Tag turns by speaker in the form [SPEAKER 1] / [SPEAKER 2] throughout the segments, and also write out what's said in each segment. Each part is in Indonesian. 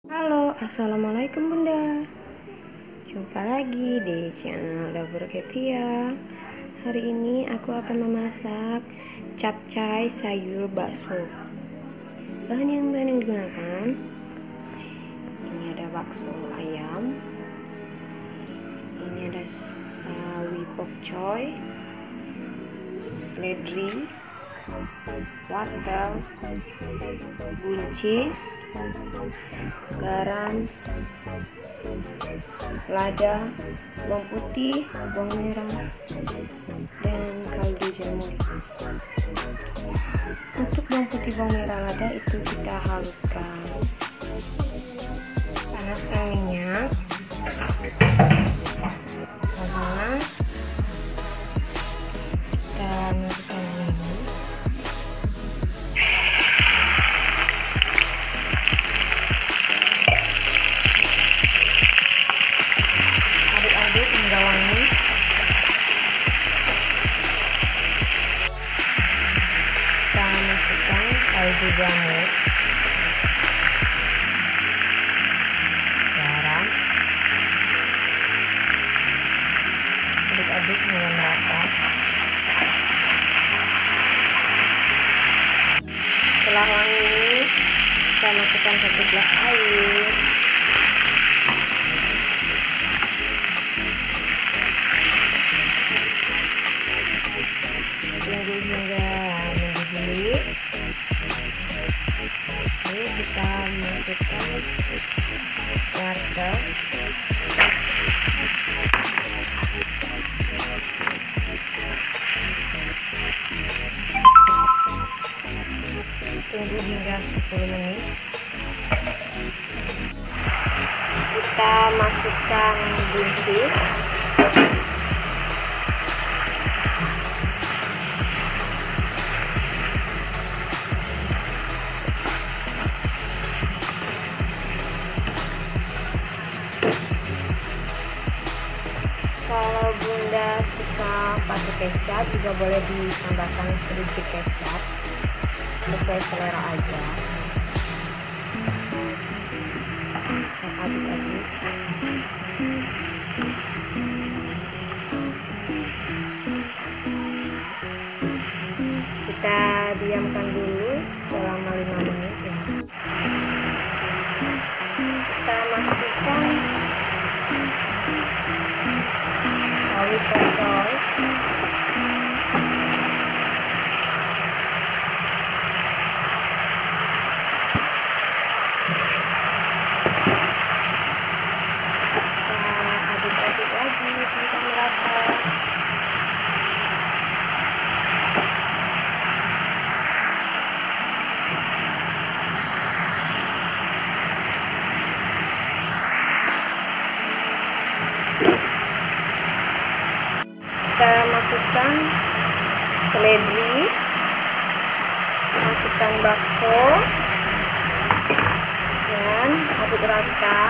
[SPEAKER 1] Halo, assalamualaikum bunda. Jumpa lagi di channel Dapur Kevia. Hari ini aku akan memasak capcay sayur bakso. Bahan yang digunakan, ini ada bakso ayam, ini ada sawi pokcoy, seledri, wortel, buncis, garam, lada, bawang putih, bawang merah, dan kaldu jamur. Untuk bawang putih, bawang merah, lada itu kita haluskan. Panaskan minyak, panas, kita masukkan ini. Aduk-aduk hingga wangi. Kita masukkan kaldu jamur, garam, aduk-aduk hingga merata. Setelah wangi, kita masukkan 1 gelas air. Tunggu hingga mendidih. Lalu kita masukkan wortel, tunggu hingga 10 menit. Kita masukkan buncis, kalau bunda suka pakai kecap juga boleh ditambahkan sedikit kecap, sesuai selera aja. Aduk-aduk. Kita diamkan dulu selama 5 menit ya. Kita masukkan sawi pokcoy, aduk-aduk lagi sampai merata. Kita masukkan seledri, masukkan bakso, dan aduk rata.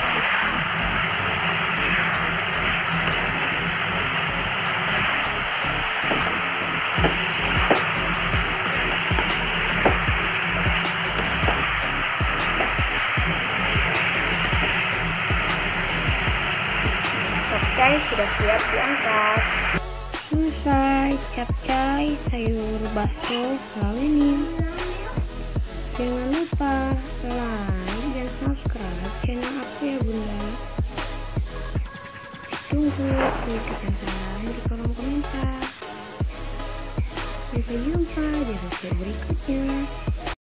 [SPEAKER 1] Capcay sudah siap diangkat. Selesai capcay sayur bakso kalau ini. Jangan lupa like dan subscribe channel aku ya bunda. Tunggu kritikan saran di kolom komentar. Sampai jumpa di video berikutnya.